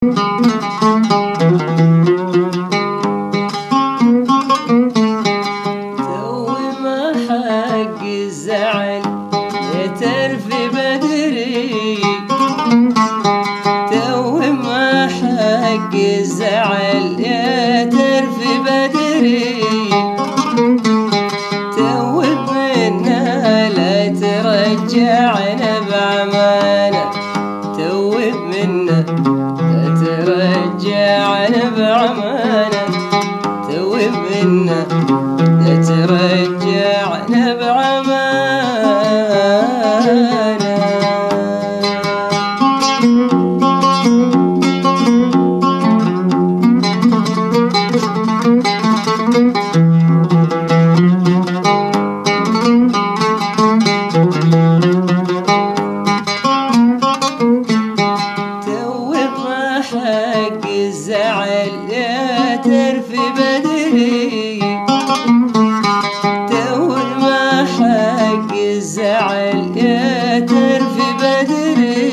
ما حق الزعل يترف بدري، ما حق الزعل يترف بدري، منا لا ترجعنا بعمانة، منا لا ترجعنا بعمانة، منا لا ترجعنا بعمانة. ما حق الزعل يترف بدري، ما حق الزعل يترف بدري،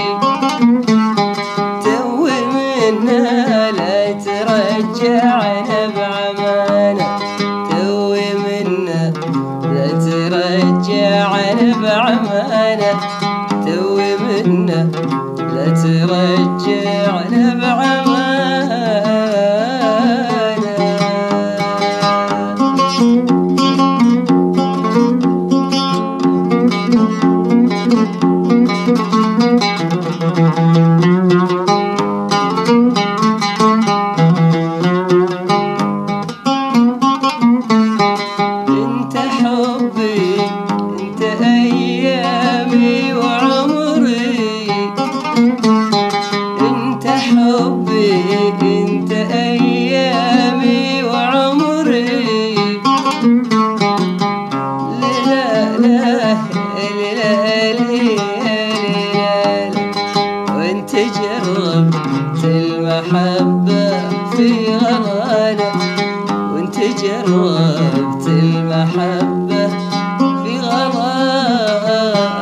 منا لا ترجعنا بعمانة، منا لا ترجعنا بعمانة، منا لا ترجعنا بعمانة. انت حبي انت ايامي وعمري، انت حبي انت ايامي وعمري، لا لا لا لا، وانت جربت المحبة في غلانا، وانت جربت المحبة في غلانا،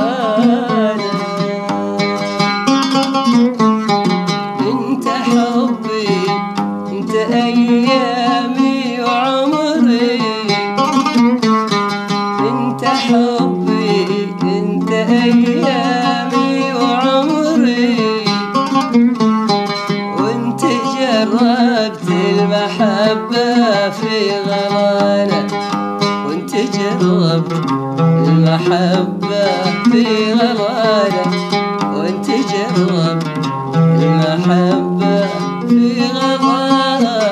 انت حبي انت ايامي وعمري، انت حبي انت ايامي وعمري، وانت جربت المحبة في غلانا، وانت جربت المحبة في غلانا، وانت جربت المحبة في غلانا.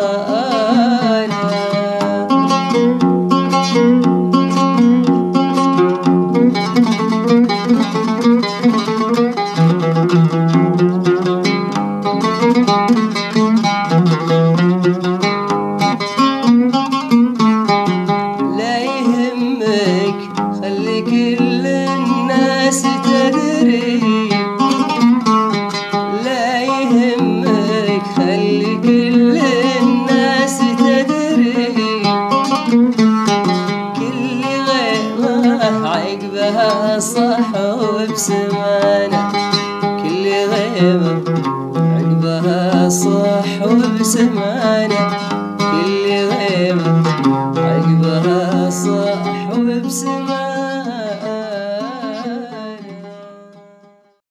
لا يهمك خلي كل الناس تدري، لا يهمك خلي كل الناس تدري، كل غيبة عقبها صح وبسمانة، كل غيبة عقبها صح وبسمانة.